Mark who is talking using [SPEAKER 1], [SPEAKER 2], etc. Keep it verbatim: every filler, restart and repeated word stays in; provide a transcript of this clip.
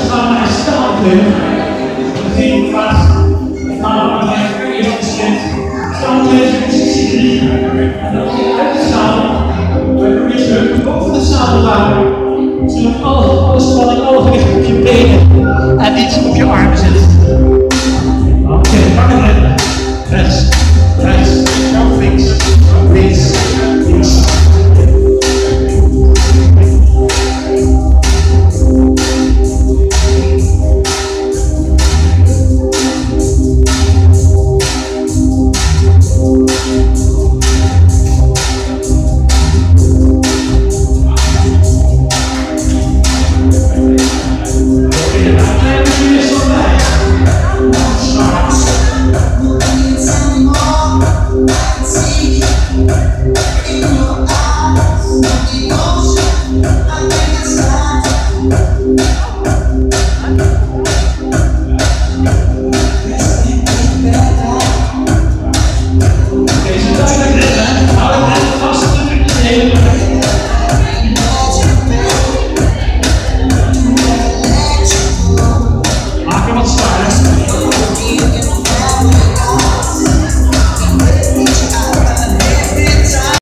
[SPEAKER 1] gaan naar Staankleur. We zien wat ik ga naar mijn eerste gezet. Staankleur is een serie. En dan zie je uit de zaal. We doen weer terug boven de zadel houden. Zodat alle, alle spanning, alle gewicht op je benen en niet op je armen zit. Oké, okay, pak het rennen. Rechts, rechts, links, links, links.
[SPEAKER 2] Yeah.